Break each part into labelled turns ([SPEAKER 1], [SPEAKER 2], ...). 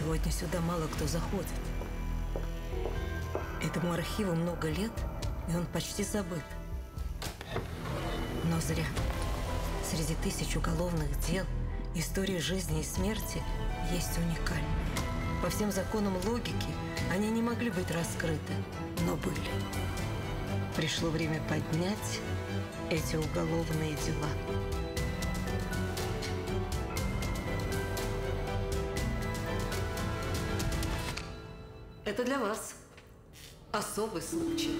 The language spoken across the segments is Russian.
[SPEAKER 1] Сегодня сюда мало кто заходит. Этому архиву много лет, и он почти забыт. Но зря. Среди тысяч уголовных дел истории жизни и смерти есть уникальные. По всем законам логики они не могли быть раскрыты, но были. Пришло время поднять эти уголовные дела. Это для вас особый случай.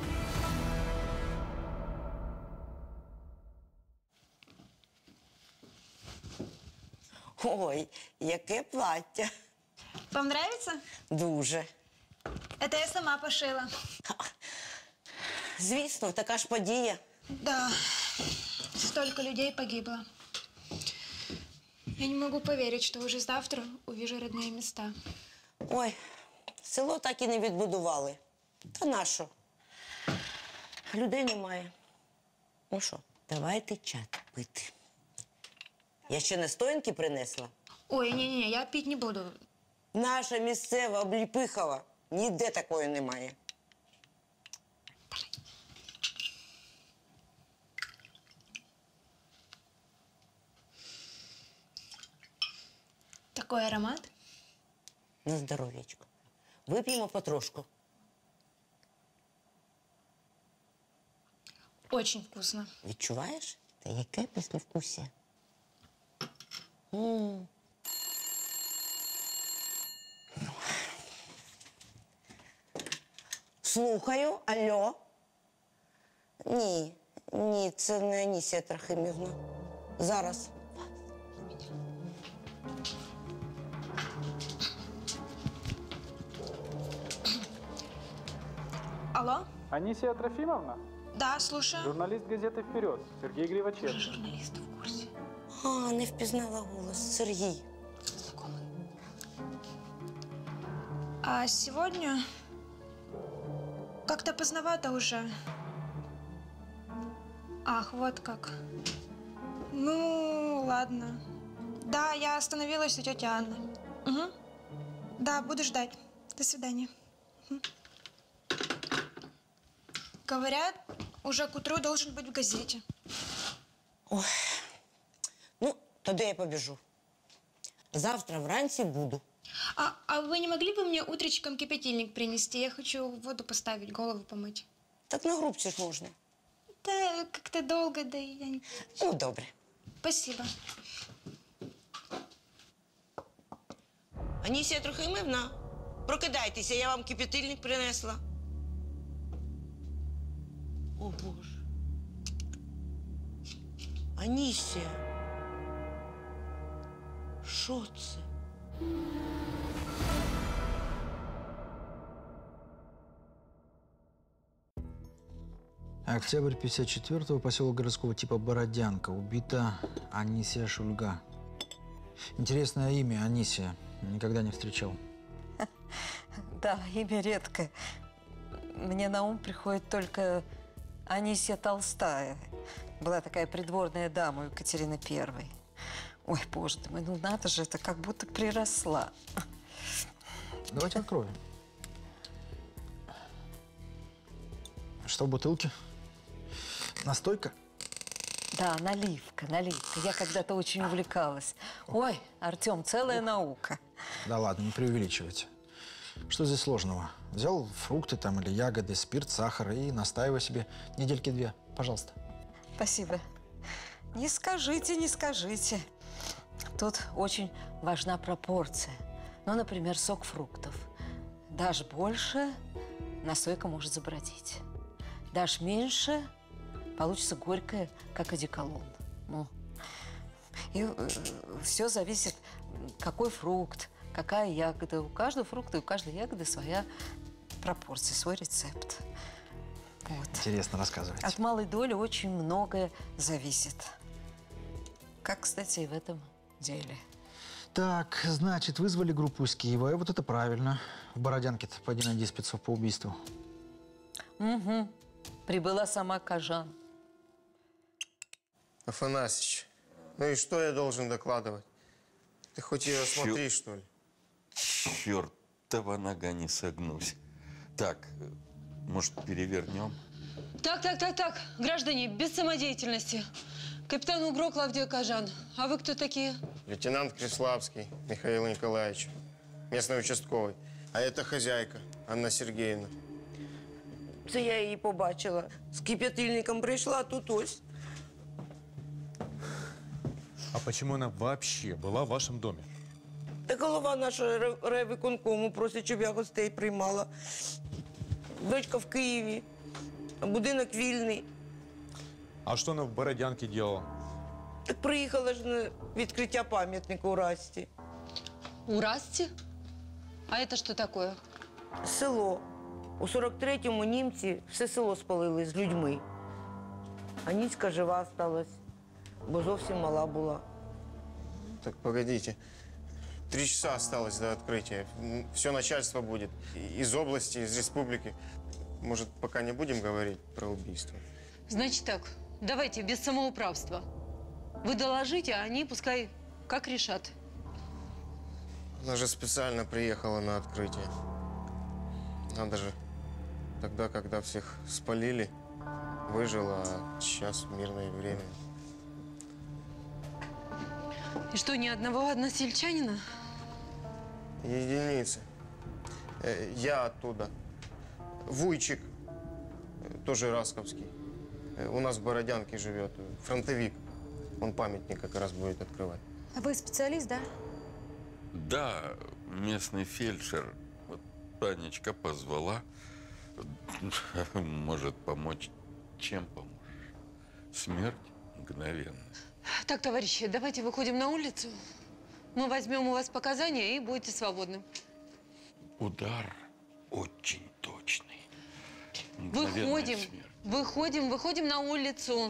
[SPEAKER 2] Ой, яке плаття.
[SPEAKER 3] Вам нравится?
[SPEAKER 2] Дуже.
[SPEAKER 3] Это я сама пошила.
[SPEAKER 2] Звісно, така ж подія.
[SPEAKER 3] Да, столько людей погибло. Я не могу поверить, что уже завтра увижу родные места.
[SPEAKER 2] Ой, село так і не відбудували. Та нащо? Людей немає. Ну що, давайте чай пити. Я ще настоянки принесла.
[SPEAKER 3] Ой, не-не, я пить не буду.
[SPEAKER 2] Наша місцева обліпихова. Ніде такої немає.
[SPEAKER 3] Такой аромат.
[SPEAKER 2] На здоров'ячко. Вип'ємо потрошку.
[SPEAKER 3] Очень вкусно.
[SPEAKER 2] Відчуваєш? Та яке післявкусія? Слухаю, алло. Ні, це не Анісія Трохимівна. Зараз.
[SPEAKER 3] Алло?
[SPEAKER 4] Анисия Трофимовна?
[SPEAKER 3] Да, слушаю.
[SPEAKER 4] Журналист газеты «Вперед» Сергей Гривачев.
[SPEAKER 3] Уже журналисты в курсе.
[SPEAKER 2] А, не впізнала голос. Сергій.
[SPEAKER 3] Знакомый. А сегодня как-то поздновато уже. Ах, вот как. Ну, ладно. Да, я остановилась у тети Анны. Угу. Да, буду ждать. До свидания. Угу. Говорят, уже к утру должен быть в газете.
[SPEAKER 2] Ой. Ну, тоді я побіжу. Завтра вранці буду.
[SPEAKER 3] А вы не могли бы мне утречком кипятильник принести? Я хочу воду поставить, голову помыть.
[SPEAKER 2] Так на грубці ж можна.
[SPEAKER 3] Да, как-то долго, да и я не...
[SPEAKER 2] Ну, добре.
[SPEAKER 3] Спасибо.
[SPEAKER 2] Анісія Трохимівна, прокидайтеся, я вам кипятильник принесла. О, Боже. Анісія. Що це?
[SPEAKER 5] Октябрь 54-го, поселок городского типа Бородянка. Убита Анисия Шульга. Интересное имя Анисия. Никогда не встречал.
[SPEAKER 1] Да, имя редкое. Мне на ум приходит только Анисия Толстая. Была такая придворная дама у Екатерины I. Ой, боже ты мой, ну надо же, это как будто приросла.
[SPEAKER 5] Давайте откроем. Что в бутылке? Настойка?
[SPEAKER 1] Да, наливка. Я когда-то очень увлекалась. Ой, Артем, целая наука.
[SPEAKER 5] Да ладно, не преувеличивайте. Что здесь сложного? Взял фрукты там или ягоды, спирт, сахар и настаивай себе недельки 2. Пожалуйста.
[SPEAKER 1] Спасибо. Не скажите. Тут очень важна пропорция. Ну, например, сок фруктов. Дашь больше, настойка может забродить. Дашь меньше, получится горькое, как одеколон. Ну. И все зависит, какой фрукт, какая ягода. У каждого фрукта и у каждой ягоды своя пропорция, свой рецепт. Вот.
[SPEAKER 5] Интересно рассказывайте.
[SPEAKER 1] От малой доли очень многое зависит. Как, кстати, и в этом деле.
[SPEAKER 5] Так, значит, вызвали группу из Киева, и вот это правильно. В Бородянке-то пойди найди спецов по убийству.
[SPEAKER 1] Угу. Прибыла сама Кажан.
[SPEAKER 6] Афанасьич, ну и что я должен докладывать? Ты хоть ее осмотри, что ли? чертова нога не согнусь. Так, может, перевернем?
[SPEAKER 7] Так, граждане, без самодеятельности. Капитан УГРО Клавдия Кажан. А вы кто такие?
[SPEAKER 8] Лейтенант Криславский Михаил Николаевич, местный участковый. А это хозяйка Анна Сергеевна.
[SPEAKER 2] Це я її побачила. З кип'ятильником прийшла, а тут ось.
[SPEAKER 9] А почему она вообще была в вашем доме?
[SPEAKER 2] Та голова нашого райвиконкому просить, щоб я гостей приймала. Дочка в Києві, а будинок вільний.
[SPEAKER 9] А что она в Бородянке делала?
[SPEAKER 2] Так приїхала ж на відкриття пам'ятника у Расті.
[SPEAKER 7] У Расти? А это что такое?
[SPEAKER 2] Село. У 43-му німці все село спалили з людьми. А Ніцька жива осталась, бо зовсім мала була.
[SPEAKER 8] Так, погодите. 3 часа осталось до открытия. Все начальство будет. Из области, из республики. Может, пока не будем говорить про убийство?
[SPEAKER 7] Значит так, давайте без самоуправства. Вы доложите, а они пускай как решат.
[SPEAKER 8] Она же специально приехала на открытие. Надо же. Тогда, когда всех спалили, выжила, а сейчас в мирное время.
[SPEAKER 7] И что, ни одного односельчанина?
[SPEAKER 8] Единицы. Я оттуда. Вуйчик, тоже расковский. У нас в Бородянке живет. Фронтовик. Он памятник как раз будет открывать.
[SPEAKER 3] А вы специалист, да?
[SPEAKER 6] Да, местный фельдшер. Вот Танечка позвала. Может помочь. Чем поможешь? Смерть мгновенная.
[SPEAKER 7] Так, товарищи, давайте выходим на улицу. Мы возьмем у вас показания и будете свободны.
[SPEAKER 6] Удар очень точный. Мгновенная
[SPEAKER 7] Выходим,
[SPEAKER 6] смерть.
[SPEAKER 7] выходим на улицу.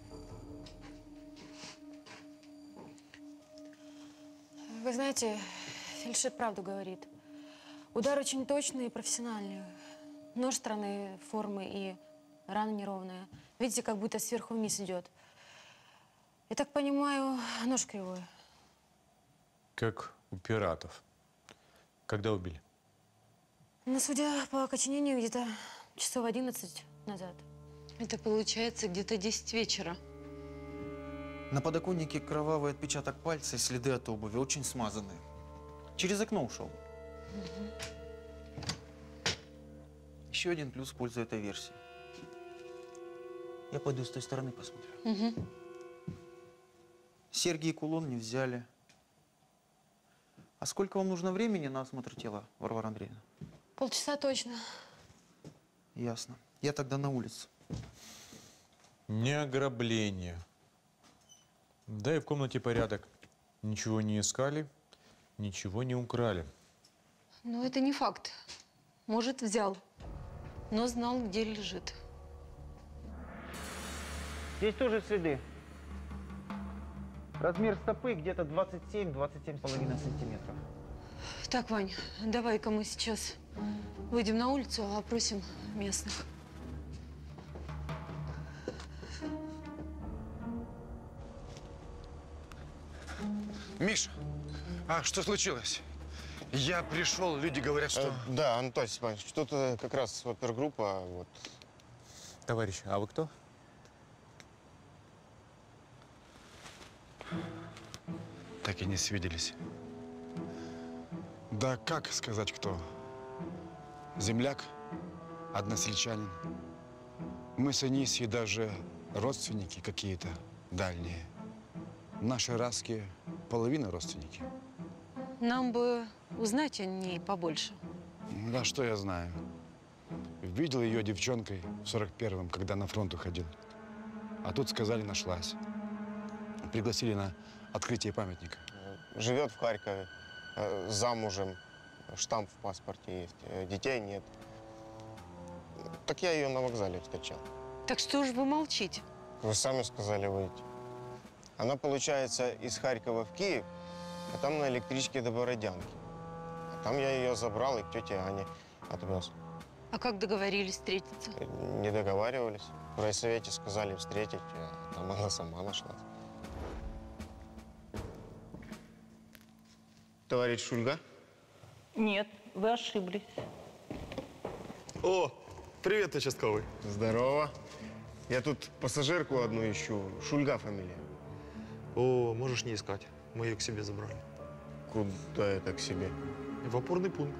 [SPEAKER 10] Вы знаете, фельдшер правду говорит. Удар очень точный и профессиональный. Нож странной формы и рана неровная. Видите, как будто сверху вниз идет. Я так понимаю, нож кривой.
[SPEAKER 9] Как у пиратов. Когда убили?
[SPEAKER 10] Но судя по окоченению, где-то часов 11 назад.
[SPEAKER 7] Это получается где-то 10 вечера.
[SPEAKER 5] На подоконнике кровавый отпечаток пальца и следы от обуви, очень смазанные. Через окно ушел. Еще один плюс в пользу этой версии. Я пойду с той стороны посмотрю. Серьги и кулон не взяли. А сколько вам нужно времени на осмотр тела, Варвара Андреевна?
[SPEAKER 10] Полчаса точно.
[SPEAKER 5] Ясно. Я тогда на улице.
[SPEAKER 9] Не ограбление. Да и в комнате порядок. Ничего не искали, ничего не украли.
[SPEAKER 7] Но это не факт. Может, взял, но знал, где лежит.
[SPEAKER 5] Здесь тоже следы. Размер стопы где-то 27-27,5 сантиметров.
[SPEAKER 7] Так, Вань, давай-ка мы сейчас выйдем на улицу, опросим местных.
[SPEAKER 11] Миша, а что случилось? Я пришел, люди говорят, что…
[SPEAKER 8] Да, Антон Степанович, тут как раз опергруппа. Вот.
[SPEAKER 9] Товарищ, а вы кто?
[SPEAKER 11] Так и не свиделись. Да как сказать, кто? Земляк, односельчанин. Мы с Анисией даже родственники какие-то дальние. Наши расские половина родственники.
[SPEAKER 7] Нам бы узнать о ней побольше.
[SPEAKER 11] Да что я знаю. Видел ее девчонкой в 41-м, когда на фронт уходил. А тут сказали, нашлась. Пригласили на открытие памятника.
[SPEAKER 8] Живет в Харькове, замужем, штамп в паспорте есть, детей нет. Так я ее на вокзале встречал.
[SPEAKER 7] Так что же вы молчите?
[SPEAKER 8] Вы сами сказали выйти. Она, получается, из Харькова в Киев, а там на электричке до Бородянки. А там я ее забрал и к тете Ане отвез.
[SPEAKER 7] А как договорились встретиться?
[SPEAKER 8] Не договаривались. В райсовете сказали встретить, а там она сама нашлась. Товарищ Шульга?
[SPEAKER 12] Нет, вы ошиблись.
[SPEAKER 13] О, привет, участковый.
[SPEAKER 8] Здорово. Я тут пассажирку одну ищу. Шульга фамилия.
[SPEAKER 13] О, можешь не искать. Мы ее к себе забрали.
[SPEAKER 8] Куда это к себе?
[SPEAKER 13] В опорный пункт.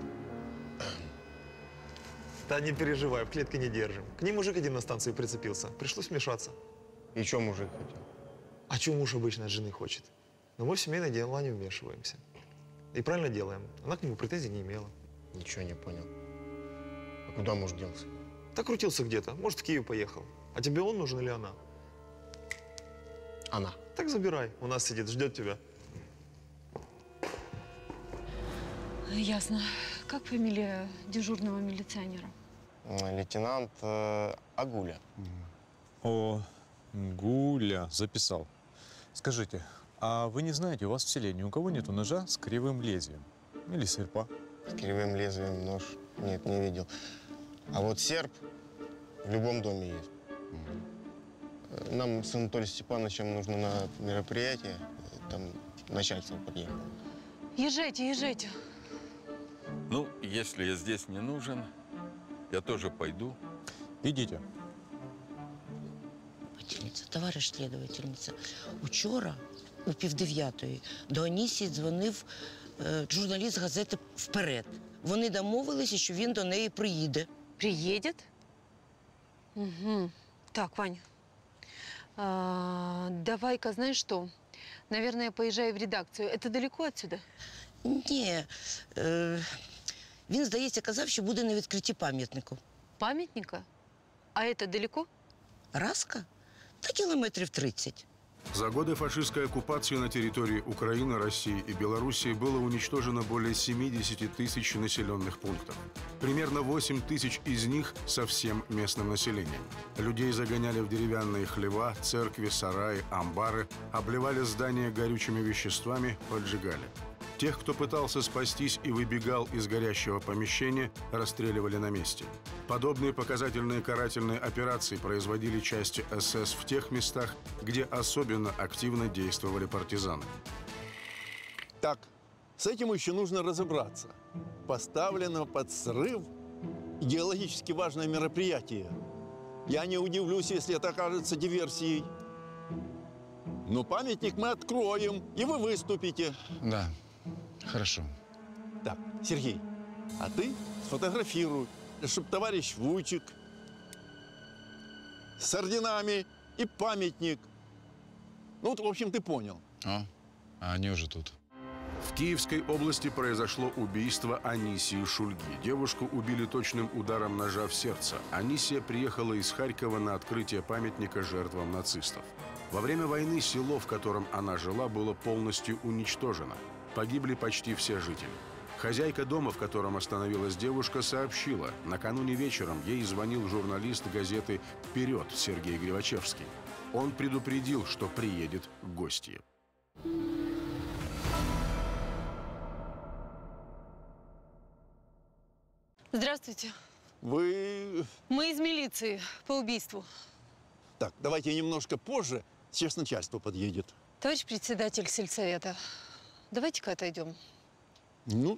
[SPEAKER 13] Да не переживай, в клетке не держим. К ним мужик один на станции прицепился. Пришлось вмешаться.
[SPEAKER 8] И что мужик хотел?
[SPEAKER 13] А что муж обычно от жены хочет? Но мы в семейное дело не вмешиваемся. И правильно делаем. Она к нему претензий не имела.
[SPEAKER 8] Ничего не понял. А куда муж делся?
[SPEAKER 13] Так крутился где-то. Может, в Киев поехал. А тебе он нужен или она?
[SPEAKER 8] Она.
[SPEAKER 13] Так забирай. У нас сидит, ждет тебя.
[SPEAKER 7] Ясно. Как фамилия дежурного милиционера?
[SPEAKER 8] Лейтенант Агуля.
[SPEAKER 9] О, Гуля, записал. Скажите, а вы не знаете, у вас в селе ни у кого нету ножа с кривым лезвием? Или серпа?
[SPEAKER 8] С кривым лезвием нож? Нет, не видел. А вот серп в любом доме есть. Нам с Анатолием Степановичем нужно на мероприятие. Там начальство подъехало.
[SPEAKER 7] Езжайте, езжайте.
[SPEAKER 6] Ну, если я здесь не нужен, я тоже пойду.
[SPEAKER 9] Идите.
[SPEAKER 2] Товариш слідувательниця, учора о 8:30 до Анісії дзвонив журналіст газети «Вперед». Вони домовилися, що він до неї приїде.
[SPEAKER 7] Приедет? Угу. Так, Вань, давай-ка, знаешь что? Наверное, поезжай в редакцию. Это далеко отсюда?
[SPEAKER 2] Ні. Він, здається, казав, що буде на відкритті пам'ятнику.
[SPEAKER 7] Памятника? А это далеко?
[SPEAKER 2] Раска? Та кілометрів 30.
[SPEAKER 14] За годы фашистской оккупации на территории Украины, России и Белоруссии было уничтожено более 70 тысяч населенных пунктов. Примерно 8 тысяч из них совсем местным населением. Людей загоняли в деревянные хлева, церкви, сараи, амбары, обливали здания горючими веществами, поджигали. Тех, кто пытался спастись и выбегал из горящего помещения, расстреливали на месте. Подобные показательные карательные операции производили части СС в тех местах, где особенно активно действовали партизаны.
[SPEAKER 15] Так, с этим еще нужно разобраться. Поставлено под срыв идеологически важное мероприятие. Я не удивлюсь, если это окажется диверсией. Но памятник мы откроем, и вы выступите.
[SPEAKER 11] Да, хорошо.
[SPEAKER 15] Так, Сергей, а ты сфотографируй, чтобы товарищ Вуйчик с орденами и памятник. Ну, вот, в общем, ты понял.
[SPEAKER 11] А они уже тут.
[SPEAKER 14] В Киевской области произошло убийство Анисии Шульги. Девушку убили точным ударом ножа в сердце. Анисия приехала из Харькова на открытие памятника жертвам нацистов. Во время войны село, в котором она жила, было полностью уничтожено. Погибли почти все жители. Хозяйка дома, в котором остановилась девушка, сообщила, накануне вечером ей звонил журналист газеты «Вперед» Сергей Гривачевский. Он предупредил, что приедет гостья.
[SPEAKER 7] Здравствуйте.
[SPEAKER 15] Вы...
[SPEAKER 7] Мы из милиции по убийству.
[SPEAKER 15] Так, давайте немножко позже. Сейчас начальство подъедет.
[SPEAKER 7] Товарищ председатель сельсовета, давайте-ка отойдем.
[SPEAKER 15] Ну,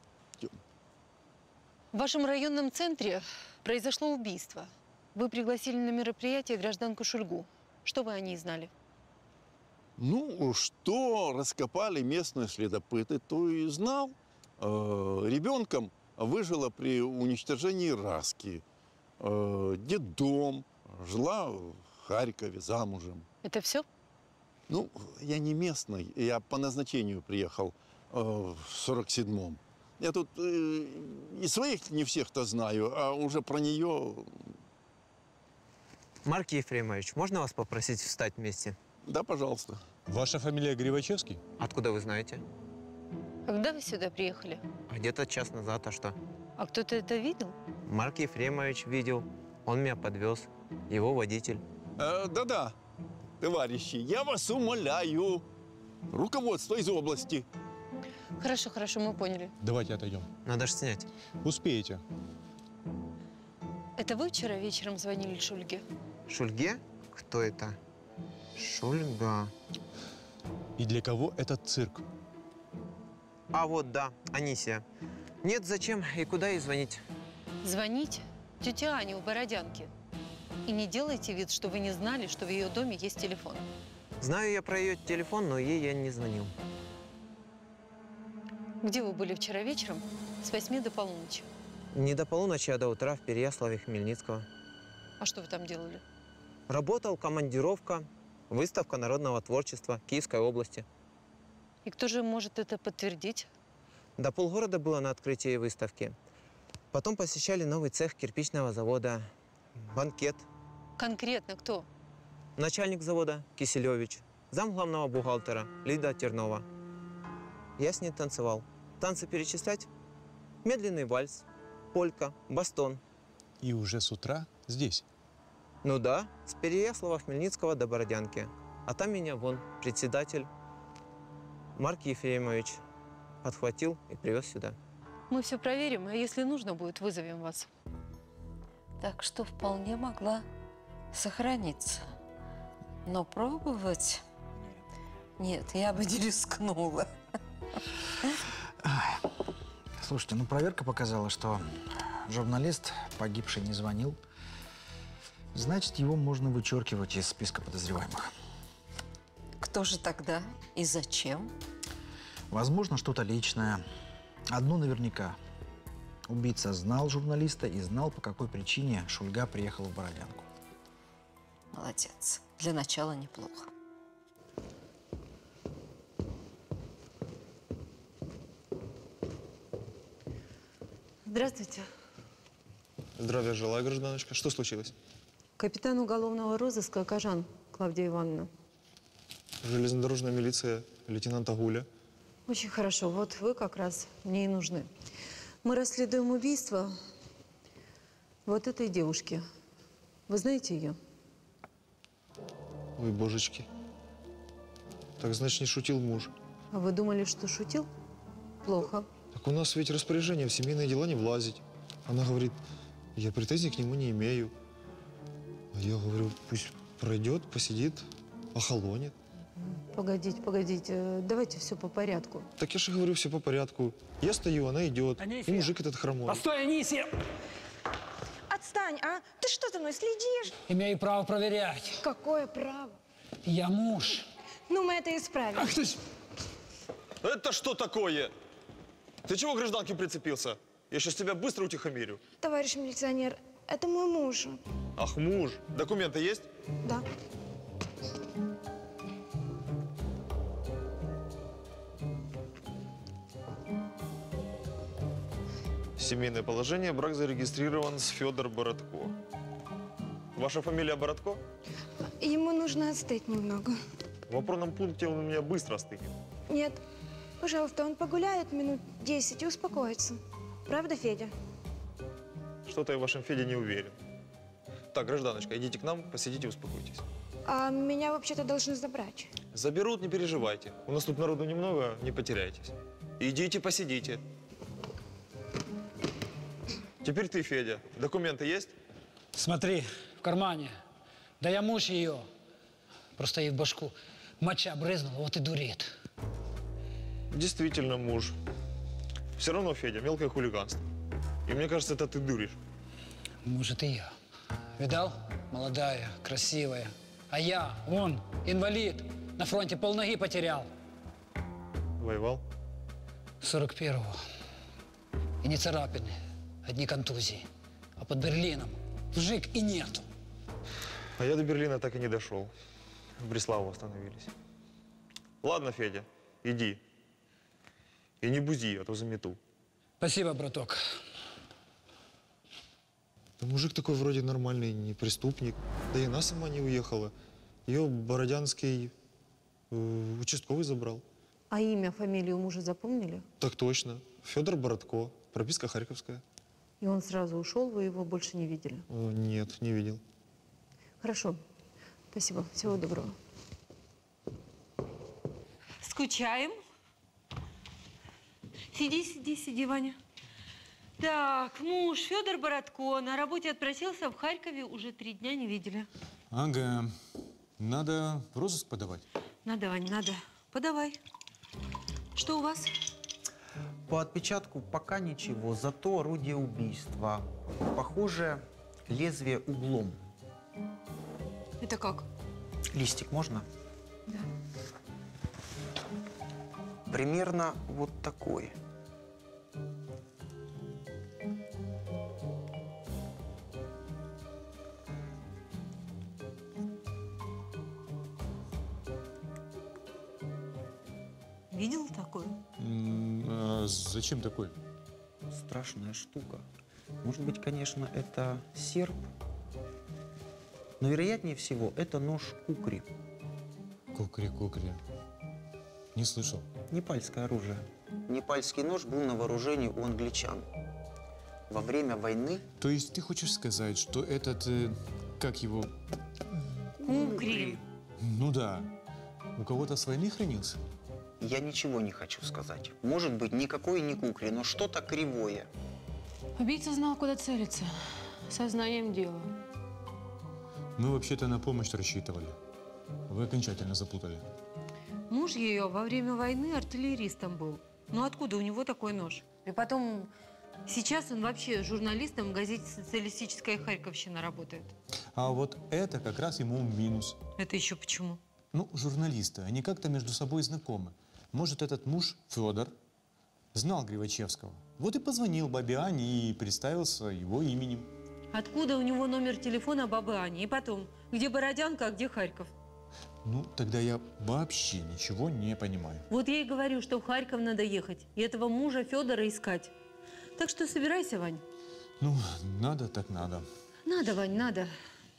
[SPEAKER 7] в вашем районном центре произошло убийство. Вы пригласили на мероприятие гражданку Шульгу. Что вы о ней знали?
[SPEAKER 15] ну, что раскопали местные следопыты, то и знал. Ребенком выжила при уничтожении Раски. Детдом, жила в Харькове замужем.
[SPEAKER 7] Это все?
[SPEAKER 15] Ну, я не местный, я по назначению приехал в 47-м. Я тут и своих не всех-то знаю, а уже про нее...
[SPEAKER 16] Марк Ефремович, можно вас попросить встать вместе?
[SPEAKER 15] Да, пожалуйста.
[SPEAKER 9] Ваша фамилия Гривачевский?
[SPEAKER 16] Откуда вы знаете?
[SPEAKER 7] Когда вы сюда приехали?
[SPEAKER 16] Где-то час назад, а что?
[SPEAKER 7] А кто-то это видел?
[SPEAKER 16] Марк Ефремович видел. Он меня подвез. Его водитель.
[SPEAKER 15] Да-да, товарищи, я вас умоляю. Руководство из области.
[SPEAKER 7] Хорошо, хорошо, мы поняли.
[SPEAKER 9] Давайте отойдем.
[SPEAKER 16] Надо же снять.
[SPEAKER 9] Успеете.
[SPEAKER 7] Это вы вчера вечером звонили Шульге?
[SPEAKER 16] Шульге? Кто это? Шульга.
[SPEAKER 9] И для кого этот цирк?
[SPEAKER 16] А вот, да, Анисия. Нет, зачем и куда ей звонить?
[SPEAKER 7] Звонить тете Ане у Бородянки. И не делайте вид, что вы не знали, что в ее доме есть телефон.
[SPEAKER 16] Знаю я про ее телефон, но ей я не звонил.
[SPEAKER 7] Где вы были вчера вечером с 8 до полуночи?
[SPEAKER 16] Не до полуночи, а до утра в Переяславе Хмельницкого.
[SPEAKER 7] А что вы там делали?
[SPEAKER 16] Работал, командировка, выставка народного творчества Киевской области.
[SPEAKER 7] И кто же может это подтвердить?
[SPEAKER 16] До полгорода было на открытии выставки. Потом посещали новый цех кирпичного завода, банкет.
[SPEAKER 7] Конкретно кто?
[SPEAKER 16] Начальник завода Киселевич, зам главного бухгалтера Лида Тернова. Я с ней танцевал. Танцы перечислять? Медленный вальс, полька, бастон.
[SPEAKER 9] И уже с утра здесь?
[SPEAKER 16] Ну да, с Переяслава Хмельницкого до Бородянки. А там меня вон председатель Марк Ефремович подхватил и привез сюда.
[SPEAKER 7] Мы все проверим, и если нужно будет, вызовем вас.
[SPEAKER 1] Так что вполне могла сохраниться. Но пробовать... Нет, я бы не рискнула.
[SPEAKER 5] Слушайте, ну проверка показала, что журналист погибший не звонил. Значит, его можно вычеркивать из списка подозреваемых.
[SPEAKER 1] Кто же тогда и зачем?
[SPEAKER 5] Возможно, что-то личное. Одно наверняка. Убийца знал журналиста и знал, по какой причине Шульга приехала в Бородянку.
[SPEAKER 1] Молодец. Для начала неплохо.
[SPEAKER 12] Здравствуйте.
[SPEAKER 13] Здравия желаю, гражданочка. Что случилось?
[SPEAKER 12] Капитан уголовного розыска Кажан Клавдия Ивановна.
[SPEAKER 13] Железнодорожная милиция, лейтенант Агуля.
[SPEAKER 12] Очень хорошо. Вот вы как раз мне и нужны. Мы расследуем убийство вот этой девушки. Вы знаете ее?
[SPEAKER 13] Ой, божечки. Так, значит, не шутил муж.
[SPEAKER 12] А вы думали, что шутил? Плохо.
[SPEAKER 13] Так у нас ведь распоряжение в семейные дела не влазить. Она говорит, я претензий к нему не имею. А я говорю, пусть пройдет, посидит, охолонет.
[SPEAKER 12] Погодите, погодите. Давайте все по порядку.
[SPEAKER 13] Так я же говорю, все по порядку. Я стою, она идет. И мужик этот хромой.
[SPEAKER 17] Постой, Анисия!
[SPEAKER 3] Отстань, а? Ты что за мной следишь?
[SPEAKER 17] Имею право проверять.
[SPEAKER 3] Какое право?
[SPEAKER 17] Я муж.
[SPEAKER 3] Ну, мы это исправим.
[SPEAKER 17] Ах ты ж!
[SPEAKER 13] Это что такое? Ты чего к гражданке прицепился? Я сейчас тебя быстро утихомирю.
[SPEAKER 3] Товарищ милиционер, это мой муж.
[SPEAKER 13] Ах, муж. Документы есть?
[SPEAKER 3] Да.
[SPEAKER 13] Семейное положение. Брак зарегистрирован с Федор Бородко. Ваша фамилия Бородко?
[SPEAKER 3] Ему нужно остыть немного.
[SPEAKER 13] В опорном пункте он у меня быстро остынет.
[SPEAKER 3] Нет. Пожалуйста, он погуляет минут 10 и успокоится. Правда, Федя?
[SPEAKER 13] Что-то я в вашем Феде не уверен. Так, гражданочка, идите к нам, посидите, успокойтесь.
[SPEAKER 3] А меня вообще-то должны забрать.
[SPEAKER 13] Заберут, не переживайте. У нас тут народу немного, не потеряйтесь. Идите, посидите. Теперь ты, Федя. Документы есть?
[SPEAKER 17] Смотри, в кармане. Да я муж ее. Просто ей в башку моча брызнула, вот и дурит.
[SPEAKER 13] Действительно муж. Все равно, Федя, мелкое хулиганство. И мне кажется, это ты дуришь.
[SPEAKER 17] Может, и я. Видал? Молодая, красивая. А я, вон, инвалид. На фронте полноги потерял.
[SPEAKER 13] Воевал?
[SPEAKER 17] 41-го. И не царапины, одни контузии. А под Берлином вжик и нету.
[SPEAKER 13] А я до Берлина так и не дошел. В Бреславу остановились. Ладно, Федя, иди. И не бузи, а то замету.
[SPEAKER 17] Спасибо, браток.
[SPEAKER 13] Да мужик такой вроде нормальный, не преступник. Да и она сама не уехала. Ее бородянский участковый забрал.
[SPEAKER 12] А имя, фамилию мужа запомнили?
[SPEAKER 13] Так точно. Федор Бородко. Прописка харьковская.
[SPEAKER 12] И он сразу ушел, вы его больше не видели?
[SPEAKER 13] Нет, не видел.
[SPEAKER 12] Хорошо. Спасибо. Всего доброго.
[SPEAKER 7] Скучаем? Сиди, сиди, сиди, Ваня. Так, муж Федор Бородко на работе отпросился в Харькове, уже 3 дня не видели.
[SPEAKER 9] Ага. Надо в розыск подавать.
[SPEAKER 7] Надо, Вань, надо. Подавай. Что у вас?
[SPEAKER 16] По отпечатку пока ничего, зато орудие убийства. Похоже, лезвие углом.
[SPEAKER 10] Это как?
[SPEAKER 16] Листик можно?
[SPEAKER 10] Да.
[SPEAKER 16] Примерно вот такой.
[SPEAKER 12] Видел такое?
[SPEAKER 9] Зачем такой?
[SPEAKER 16] Страшная штука. Может быть, конечно, это серп. Но вероятнее всего, это нож кукри.
[SPEAKER 9] Кукри. Не слышал.
[SPEAKER 16] Непальское оружие. Непальский нож был на вооружении у англичан. Во время войны...
[SPEAKER 9] То есть ты хочешь сказать, что этот, как его...
[SPEAKER 12] Кукри.
[SPEAKER 9] Ну да. У кого-то с войны хранился?
[SPEAKER 16] Я ничего не хочу сказать. Может быть, никакой не кукри, но что-то кривое.
[SPEAKER 10] Убийца знал, куда целиться. Сознанием дела.
[SPEAKER 9] Мы вообще-то на помощь рассчитывали. Вы окончательно запутали.
[SPEAKER 12] Муж ее во время войны артиллеристом был. Ну откуда у него такой нож? И потом, сейчас он вообще журналистом в газете «Социалистическая Харьковщина» работает.
[SPEAKER 9] А вот это как раз ему минус.
[SPEAKER 12] Это еще почему?
[SPEAKER 9] Ну, журналисты, они как-то между собой знакомы. Может, этот муж, Федор, знал Гривачевского. Вот и позвонил бабе Ане и представился его именем.
[SPEAKER 12] Откуда у него номер телефона бабы Ани? И потом, где Бородянка, а где Харьков?
[SPEAKER 9] Ну, тогда я вообще ничего не понимаю.
[SPEAKER 12] Вот я и говорю, что в Харьков надо ехать. И этого мужа Федора искать. Так что собирайся, Вань.
[SPEAKER 9] Ну, надо так надо.
[SPEAKER 12] Надо, Вань, надо.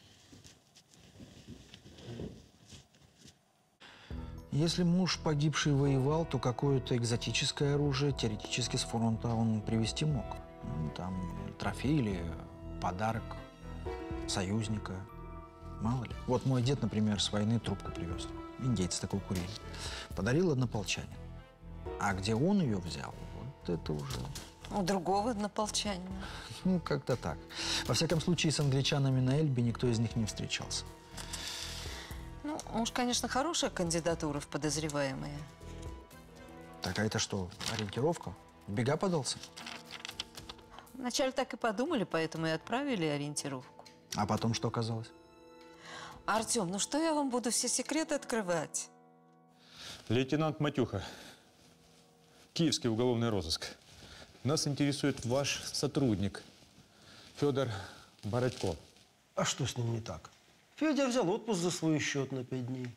[SPEAKER 5] Если муж погибший воевал, то какое-то экзотическое оружие теоретически с фронта он привезти мог. Ну, там трофей или подарок союзника. Мало ли. Вот мой дед, например, с войны трубку привез. Индейцы такой курили. Подарил однополчанин. А где он ее взял, вот это уже...
[SPEAKER 1] У другого однополчанина.
[SPEAKER 5] Ну, как-то так. Во всяком случае, с англичанами на Эльбе никто из них не встречался.
[SPEAKER 1] Ну, муж, конечно, хорошая кандидатура в подозреваемые.
[SPEAKER 5] Так, а это что, ориентировка? В бега подался?
[SPEAKER 1] Вначале так и подумали, поэтому и отправили ориентировку.
[SPEAKER 5] А потом что оказалось?
[SPEAKER 1] Артем, ну что я вам буду все секреты открывать?
[SPEAKER 9] Лейтенант Матюха, Киевский уголовный розыск. Нас интересует ваш сотрудник, Федор Бородько.
[SPEAKER 18] А что с ним не так? Федя взял отпуск за свой счет на 5 дней.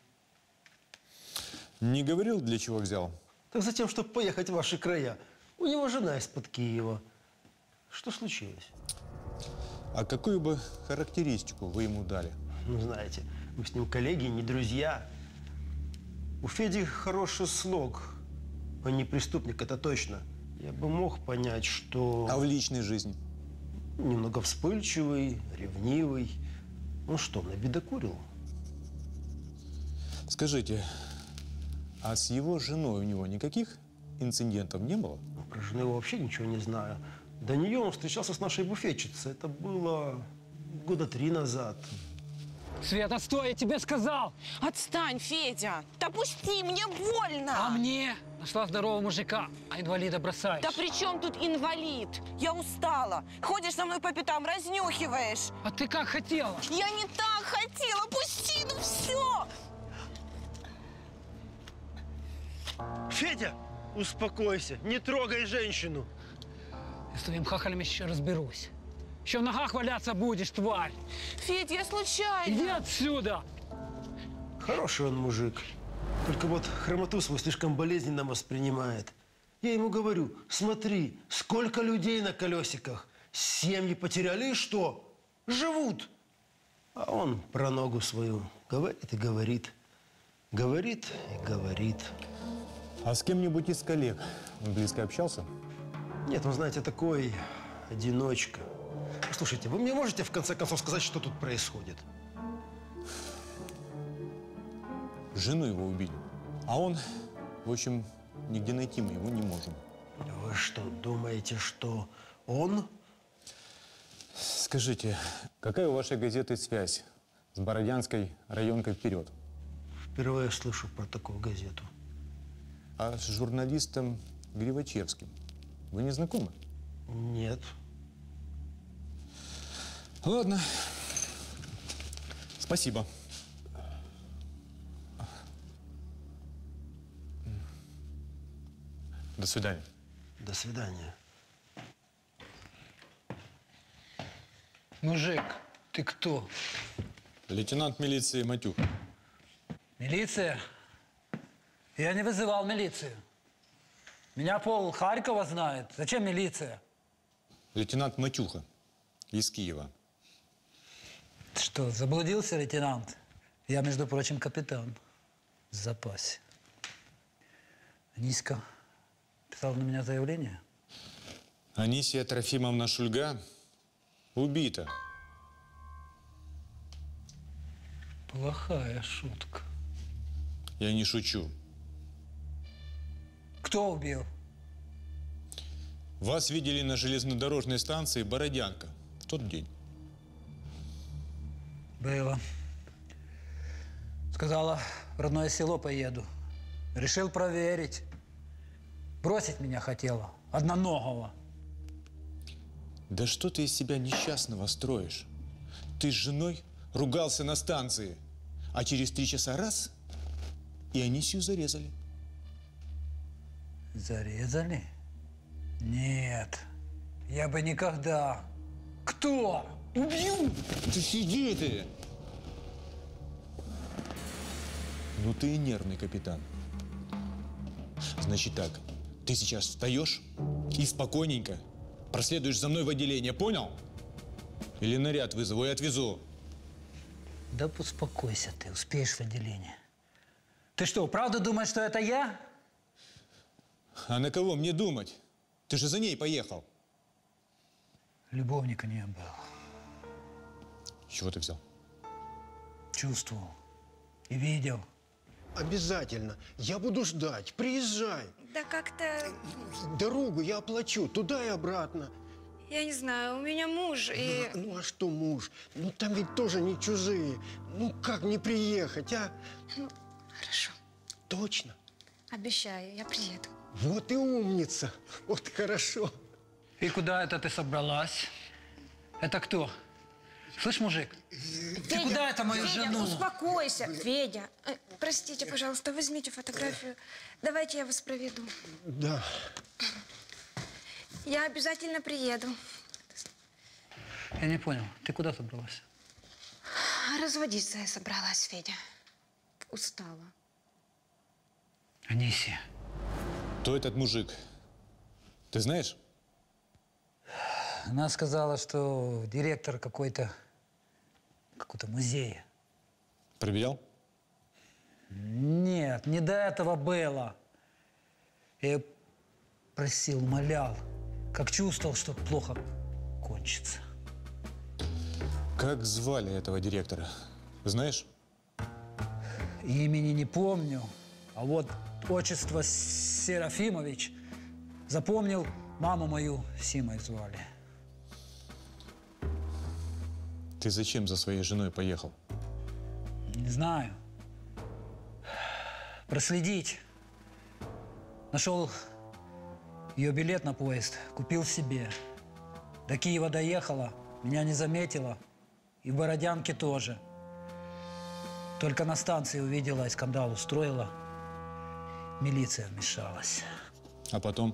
[SPEAKER 9] Не говорил, для чего взял?
[SPEAKER 18] Так затем, чтобы поехать в ваши края. У него жена из-под Киева. Что случилось?
[SPEAKER 9] А какую бы характеристику вы ему дали?
[SPEAKER 18] Ну, знаете, мы с ним коллеги, не друзья. У Феди хороший слог. Он не преступник, это точно. Я бы мог понять, что...
[SPEAKER 9] А в личной жизни?
[SPEAKER 18] Немного вспыльчивый, ревнивый. Ну что, набедокурил?
[SPEAKER 9] Скажите, а с его женой у него никаких инцидентов не было?
[SPEAKER 18] Ну, про жену его вообще ничего не знаю. До нее он встречался с нашей буфетчицей. Это было года 3 назад.
[SPEAKER 17] Света, стой, я тебе сказал!
[SPEAKER 19] Отстань, Федя! Да пусти, мне больно!
[SPEAKER 17] А мне? Нашла здорового мужика, а инвалида бросаешь.
[SPEAKER 19] Да при чем тут инвалид? Я устала. Ходишь со мной по пятам, разнюхиваешь.
[SPEAKER 17] А ты как хотела?
[SPEAKER 19] Я не так хотела. Пусти, ну все!
[SPEAKER 18] Федя, успокойся, не трогай женщину.
[SPEAKER 17] Я с твоим хахалем еще разберусь. Еще в ногах валяться будешь, тварь.
[SPEAKER 19] Федь, я случайно.
[SPEAKER 17] Иди отсюда.
[SPEAKER 18] Хороший он мужик. Только вот хромоту свою слишком болезненно воспринимает. Я ему говорю, смотри, сколько людей на колесиках. Семьи потеряли и что? Живут. А он про ногу свою говорит и говорит. Говорит и говорит.
[SPEAKER 9] А с кем-нибудь из коллег он близко общался?
[SPEAKER 18] Нет, он, знаете, такой одиночка. Слушайте, вы мне можете в конце концов сказать, что тут происходит?
[SPEAKER 9] Жену его убили. А он, в общем, нигде найти мы его не можем.
[SPEAKER 18] Вы что, думаете, что он?
[SPEAKER 9] Скажите, какая у вашей газеты связь с Бородянской районкой «Вперед»?
[SPEAKER 18] Впервые слышу про такую газету.
[SPEAKER 9] А с журналистом Гривачевским Вы не знакомы?
[SPEAKER 18] Нет.
[SPEAKER 9] Ладно. Спасибо. До свидания.
[SPEAKER 18] До свидания.
[SPEAKER 17] Мужик, ты кто?
[SPEAKER 9] Лейтенант милиции Матюх.
[SPEAKER 17] Милиция? Я не вызывал милицию. Меня пол Харькова знает. Зачем милиция?
[SPEAKER 9] Лейтенант Матюха из Киева.
[SPEAKER 17] Ты что, заблудился, лейтенант? Я, между прочим, капитан в запасе. Аниська писал на меня заявление?
[SPEAKER 9] Анисия Трофимовна Шульга убита.
[SPEAKER 17] Плохая шутка.
[SPEAKER 9] Я не шучу.
[SPEAKER 17] Кто убил?
[SPEAKER 9] Вас видели на железнодорожной станции Бородянка в тот день.
[SPEAKER 17] Было. Сказала, в родное село поеду. Решил проверить. Бросить меня хотела. Одноногого.
[SPEAKER 9] Да что ты из себя несчастного строишь? Ты с женой ругался на станции, а через 3 часа раз – и Анисию зарезали.
[SPEAKER 17] Зарезали? Нет, я бы никогда. Кто? Убью!
[SPEAKER 9] Да сиди ты! Ну ты и нервный, капитан. Значит так, ты сейчас встаешь и спокойненько проследуешь за мной в отделение, понял? Или наряд вызову и отвезу.
[SPEAKER 17] Да успокойся ты, успеешь в отделение. Ты что, правда думаешь, что это я?
[SPEAKER 9] А на кого мне думать? Ты же за ней поехал.
[SPEAKER 17] Любовника не был.
[SPEAKER 9] Чего ты взял?
[SPEAKER 17] Чувствовал. И видел.
[SPEAKER 18] Обязательно. Я буду ждать. Приезжай.
[SPEAKER 3] Да как-то,
[SPEAKER 18] Дорогу я оплачу. Туда и обратно.
[SPEAKER 3] я не знаю, у меня муж и…
[SPEAKER 18] Ну а что муж? Ну там ведь тоже не чужие. Ну как не приехать, а?
[SPEAKER 3] Ну, хорошо.
[SPEAKER 18] Точно?
[SPEAKER 3] Обещаю, я приеду.
[SPEAKER 18] Вот и умница. Вот хорошо.
[SPEAKER 17] И куда это ты собралась? Это кто? Слышь, мужик, ты куда это мою жену?
[SPEAKER 3] Успокойся. Федя, простите, пожалуйста, возьмите фотографию. Давайте я вас проведу.
[SPEAKER 18] Да.
[SPEAKER 3] Я обязательно приеду.
[SPEAKER 17] Я не понял, ты куда собралась?
[SPEAKER 3] Разводиться я собралась, Федя. Устала.
[SPEAKER 17] Анисия.
[SPEAKER 9] Кто этот мужик? Ты знаешь?
[SPEAKER 17] Она сказала, что директор какого-то музея.
[SPEAKER 9] Проверял?
[SPEAKER 17] Нет, не до этого было. Я просил, умолял, как чувствовал, что плохо кончится.
[SPEAKER 9] Как звали этого директора? Знаешь?
[SPEAKER 17] Имени не помню, а вот отчество Серафимович запомнил, маму мою Симой звали.
[SPEAKER 9] Ты зачем за своей женой поехал?
[SPEAKER 17] Не знаю. Проследить. Нашел ее билет на поезд, купил себе. До Киева доехала, меня не заметила. И в Бородянке тоже. Только на станции увидела и скандал устроила. Милиция вмешалась.
[SPEAKER 9] А потом?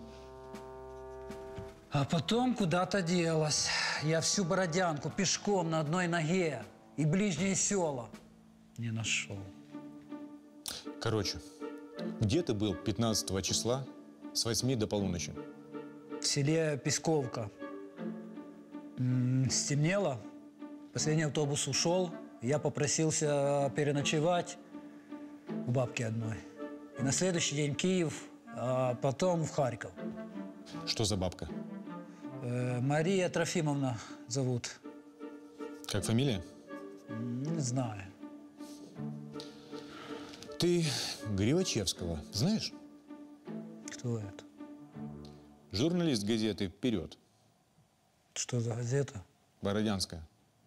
[SPEAKER 17] А потом куда-то делась. Я всю Бородянку пешком на одной ноге и ближние села не нашел.
[SPEAKER 9] Короче, где ты был 15 числа с 8 до полуночи?
[SPEAKER 17] В селе Песковка. Стемнело. Последний автобус ушел. Я попросился переночевать у бабки одной. И на следующий день Киев, а потом в Харьков.
[SPEAKER 9] Что за бабка?
[SPEAKER 17] Мария Трофимовна зовут.
[SPEAKER 9] Как фамилия?
[SPEAKER 17] Не знаю.
[SPEAKER 9] Ты Гривачевского знаешь?
[SPEAKER 17] Кто это?
[SPEAKER 9] Журналист газеты «Вперед».
[SPEAKER 17] Что за газета?
[SPEAKER 9] Бородянская.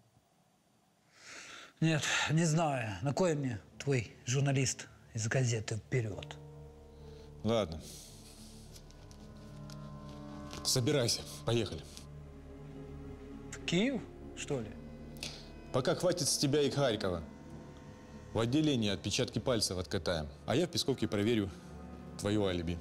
[SPEAKER 17] Нет, не знаю. На кой мне твой журналист из газеты «Вперед»?
[SPEAKER 9] Ладно. Собирайся, поехали.
[SPEAKER 17] В Киев, что ли?
[SPEAKER 9] Пока хватит с тебя и Харькова. В отделении отпечатки пальцев откатаем. А я в Песковке проверю твое алиби.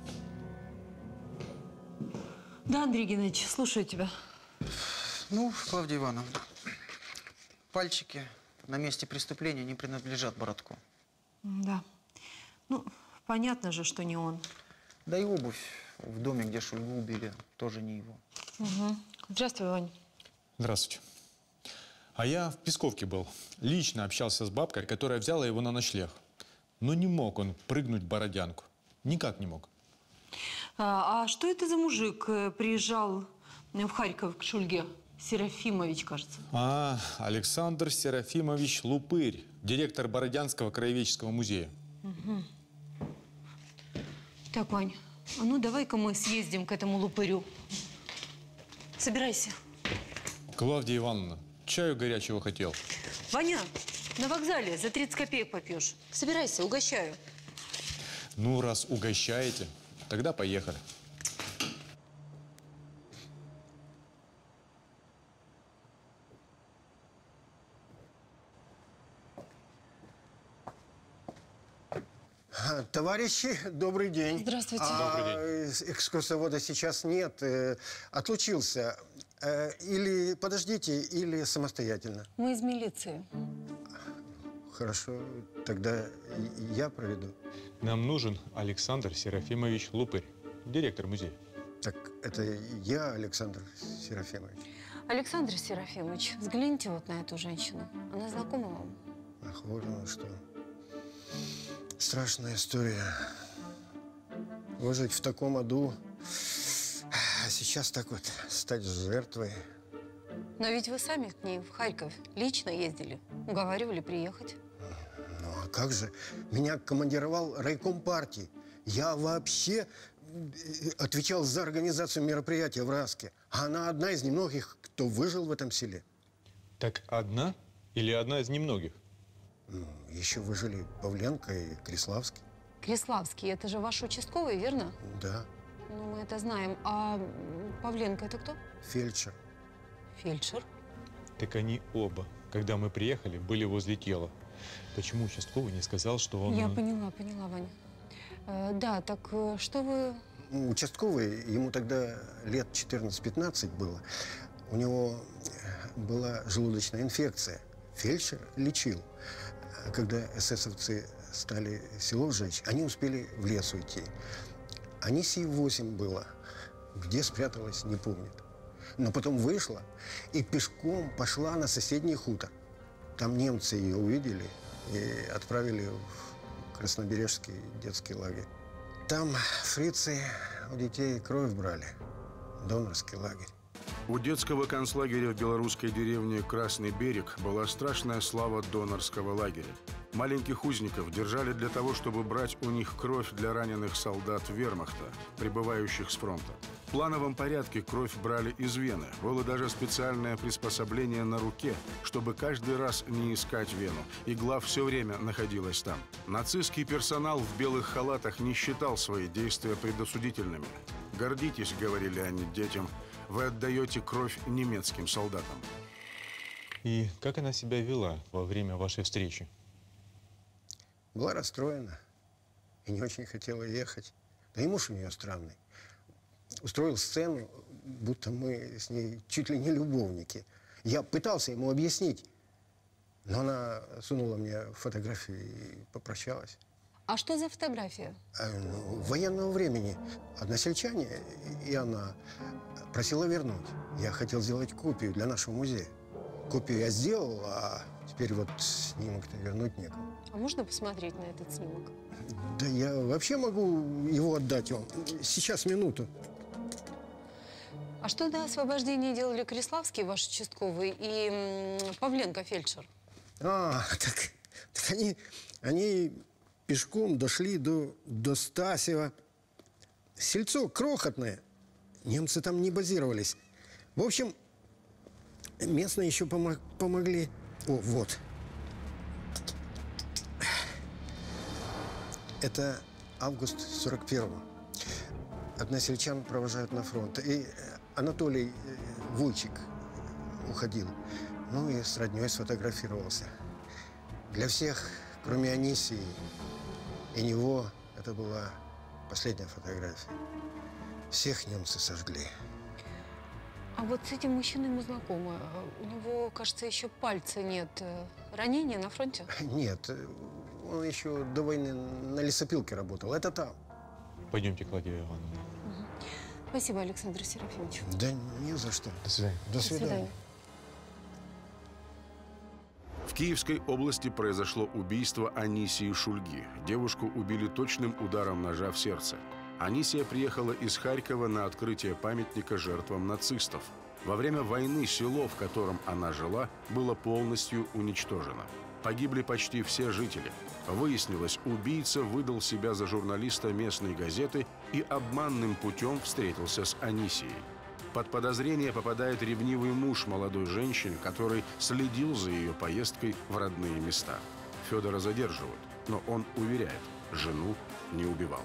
[SPEAKER 12] Да, Андрей Геннадьевич, слушаю тебя.
[SPEAKER 20] Ну, Клавдия Ивановна, пальчики на месте преступления не принадлежат Бородку.
[SPEAKER 12] Да. Ну, понятно же, что не он.
[SPEAKER 20] Да и обувь в доме, где Шульгу убили, тоже не его.
[SPEAKER 12] Угу. Здравствуй, Вань.
[SPEAKER 9] Здравствуйте. А я в Песковке был. Лично общался с бабкой, которая взяла его на ночлег. Но не мог он прыгнуть в Бородянку. Никак не мог.
[SPEAKER 12] А что это за мужик приезжал в Харьков к Шульге? Серафимович, кажется.
[SPEAKER 9] Александр Серафимович Лупырь, директор Бородянского краеведческого музея.
[SPEAKER 12] Угу. Так, Вань, а ну давай-ка мы съездим к этому Лупырю. Собирайся.
[SPEAKER 9] Клавдия Ивановна, чаю горячего хотел.
[SPEAKER 12] Ваня, на вокзале за 30 копеек попьешь. Собирайся, угощаю.
[SPEAKER 9] Ну, раз угощаете, тогда поехали.
[SPEAKER 18] Товарищи, добрый день.
[SPEAKER 12] Здравствуйте.
[SPEAKER 18] Добрый день. Экскурсовода сейчас нет, отлучился. Или подождите, или самостоятельно.
[SPEAKER 12] Мы из милиции.
[SPEAKER 18] Хорошо, тогда я проведу.
[SPEAKER 9] Нам нужен Александр Серафимович Лупырь, директор музея.
[SPEAKER 18] Так это я, Александр Серафимович.
[SPEAKER 12] Александр Серафимович, взгляните вот на эту женщину. Она знакома вам?
[SPEAKER 18] Ах, вот оно что. Страшная история. Выжить в таком аду, а сейчас так вот стать жертвой.
[SPEAKER 12] Но ведь вы сами к ней в Харьков лично ездили, уговаривали приехать.
[SPEAKER 18] Ну а как же? Меня командировал райком партии. Я вообще отвечал за организацию мероприятия в Раске. А она одна из немногих, кто выжил в этом селе.
[SPEAKER 9] Так одна или одна из немногих?
[SPEAKER 18] Ну, еще выжили Павленко и Криславский.
[SPEAKER 12] Криславский, это же ваш участковый, верно?
[SPEAKER 18] Да.
[SPEAKER 12] Ну, мы это знаем. А Павленко это кто?
[SPEAKER 18] Фельдшер.
[SPEAKER 12] Фельдшер?
[SPEAKER 9] Так они оба, когда мы приехали, были возле тела. Почему участковый не сказал, что он…
[SPEAKER 12] Я поняла, Ваня. Да, так что вы…
[SPEAKER 18] Участковый, ему тогда лет 14-15 было. У него была желудочная инфекция. Фельдшер лечил. Когда эсэсовцы стали село сжечь, они успели в лес уйти. Аниси 8 было. Где спряталась, не помнит. Но потом вышла и пешком пошла на соседний хутор. Там немцы ее увидели и отправили в Краснобережский детский лагерь. Там фрицы у детей кровь брали. Донорский лагерь.
[SPEAKER 14] У детского концлагеря в белорусской деревне Красный Берег была страшная слава донорского лагеря. Маленьких узников держали для того, чтобы брать у них кровь для раненых солдат вермахта, прибывающих с фронта. В плановом порядке кровь брали из вены. Было даже специальное приспособление на руке, чтобы каждый раз не искать вену. Игла все время находилась там. Нацистский персонал в белых халатах не считал свои действия предосудительными. «Гордитесь», — говорили они детям, — «вы отдаете кровь немецким солдатам».
[SPEAKER 9] И как она себя вела во время вашей встречи?
[SPEAKER 18] Была расстроена и не очень хотела ехать. Да и муж у нее странный. Устроил сцену, будто мы с ней чуть ли не любовники. Я пытался ему объяснить, но она сунула мне фотографию и попрощалась.
[SPEAKER 12] А что за фотография?
[SPEAKER 18] Военного времени. Односельчане и она просила вернуть. Я хотел сделать копию для нашего музея. Копию я сделал, а теперь вот снимок-то вернуть некому.
[SPEAKER 12] А можно посмотреть на этот снимок?
[SPEAKER 18] Да я вообще могу его отдать вам. Сейчас, минуту.
[SPEAKER 12] А что до освобождения делали Криславский, ваш участковый, и Павленко, фельдшер?
[SPEAKER 18] Так они пешком дошли до Стасева. Сельцо крохотное. Немцы там не базировались. В общем, местные еще помогли. О, вот. Это август 41-го. Односельчан провожают на фронт. И
[SPEAKER 21] Анатолий Вуйчик уходил. Ну и с родней сфотографировался. Для всех, кроме Анисии и него, это была последняя фотография. Всех немцы сожгли.
[SPEAKER 7] А вот с этим мужчиной мы знакомы. У него, кажется, еще пальца нет. Ранение на фронте?
[SPEAKER 21] Нет, он еще до войны на лесопилке работал. Это там.
[SPEAKER 9] Пойдемте, Клавдия Ивановна.
[SPEAKER 7] Спасибо, Александр Серафимович.
[SPEAKER 21] Да не за что.
[SPEAKER 9] До свидания.
[SPEAKER 21] До свидания.
[SPEAKER 14] В Киевской области произошло убийство Анисии Шульги. Девушку убили точным ударом ножа в сердце. Анисия приехала из Харькова на открытие памятника жертвам нацистов. Во время войны село, в котором она жила, было полностью уничтожено. Погибли почти все жители. Выяснилось, убийца выдал себя за журналиста местной газеты и обманным путем встретился с Анисией. Под подозрение попадает ревнивый муж молодой женщины, который следил за ее поездкой в родные места. Федора задерживают, но он уверяет, жену не убивал.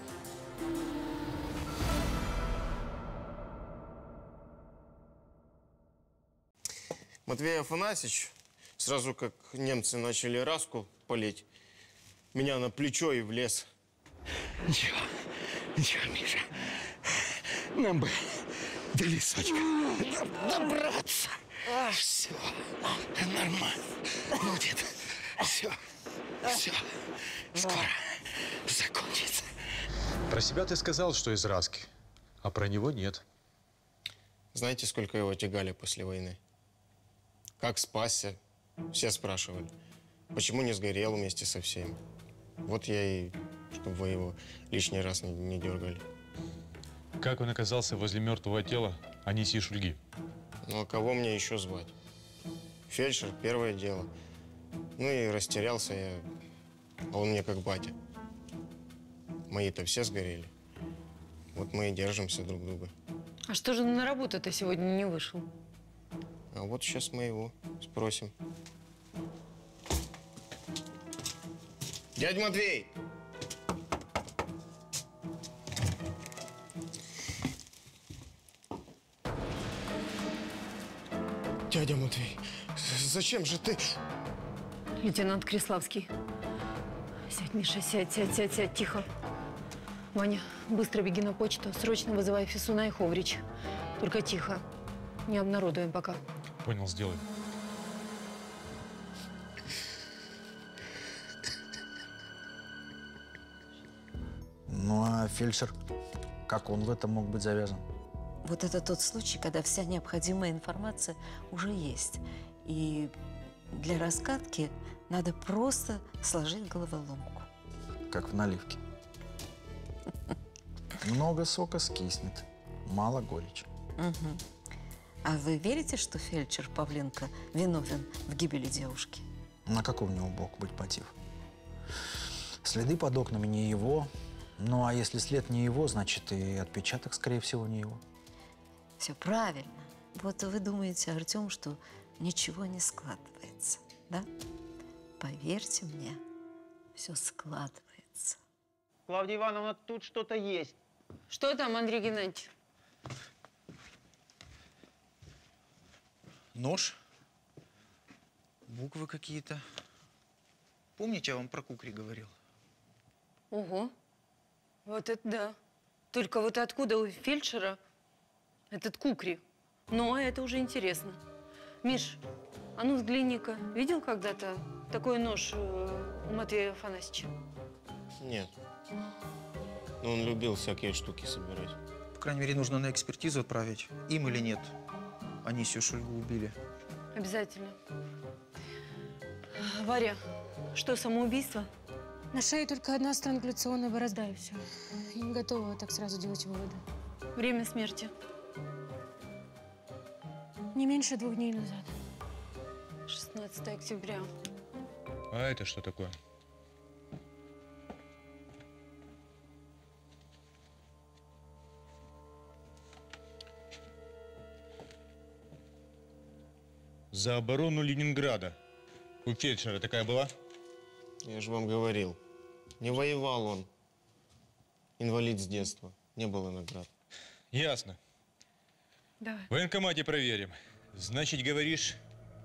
[SPEAKER 8] Матвей Афанасьевич, сразу как немцы начали Раску палить, меня на плечо и в лес.
[SPEAKER 22] Ничего, Миша. Нам бы до лесочка добраться. Все нормально будет. Все скоро закончится.
[SPEAKER 9] Про себя ты сказал, что из Раски, а про него нет.
[SPEAKER 8] Знаете, сколько его тягали после войны? Как спасся? Все спрашивали. Почему не сгорел вместе со всеми? Вот я и, чтобы вы его лишний раз не дергали.
[SPEAKER 9] Как он оказался возле мертвого тела Анисии Шульги?
[SPEAKER 8] Ну, а кого мне еще звать? Фельдшер, первое дело. Ну и растерялся я, а он мне как батя. Мои-то все сгорели. Вот мы и держимся друг друга.
[SPEAKER 7] А что же на работу-то сегодня не вышел?
[SPEAKER 8] А вот сейчас мы его спросим. Дядя Матвей! Дядя Матвей, зачем же ты?
[SPEAKER 7] Лейтенант Криславский. Сядь, Миша, сядь, тихо. Ваня, быстро беги на почту. Срочно вызывай Фисуна и Ховрич. Только тихо. Не обнародуем пока.
[SPEAKER 9] Понял, сделай.
[SPEAKER 5] Ну а фельдшер, как он в этом мог быть завязан?
[SPEAKER 1] Вот это тот случай, когда вся необходимая информация уже есть. И для разгадки надо просто сложить головоломку.
[SPEAKER 5] Как в наливке. Много сока скиснет, мало горечи.
[SPEAKER 1] Угу. А вы верите, что фельдшер Павленко виновен в гибели девушки?
[SPEAKER 5] На какой у него мог быть мотив? Следы под окнами не его. Ну, а если след не его, значит, и отпечаток, скорее всего, не его.
[SPEAKER 1] Все правильно. Вот вы думаете, Артем, что ничего не складывается, да? Поверьте мне, все складывается.
[SPEAKER 16] Клавдия Ивановна, тут что-то есть.
[SPEAKER 7] Что там, Андрей Геннадьевич?
[SPEAKER 20] Нож. Буквы какие-то. Помните, я вам про кукри говорил?
[SPEAKER 7] Ого. Вот это да. Только вот откуда у фельдшера этот кукри? Ну, а это уже интересно. Миш, а ну взгляни-ка. Видел когда-то такой нож у Матвея Афанасьевича?
[SPEAKER 8] Нет. Но он любил всякие штуки собирать.
[SPEAKER 20] По крайней мере, нужно на экспертизу отправить. Им или нет. Анисию Шульгу убили.
[SPEAKER 7] Обязательно. Варя, что, самоубийство?
[SPEAKER 10] На шее только одна странгуляционная борозда, и все. Я не готова так сразу делать выводы.
[SPEAKER 7] Время смерти?
[SPEAKER 10] Не меньше 2 дней назад.
[SPEAKER 7] 16 октября.
[SPEAKER 9] А это что такое? За оборону Ленинграда. У фельдшера такая была?
[SPEAKER 8] Я же вам говорил. Не воевал он. Инвалид с детства. Не было наград.
[SPEAKER 9] Ясно.
[SPEAKER 3] Давай.
[SPEAKER 9] В военкомате проверим. Значит, говоришь,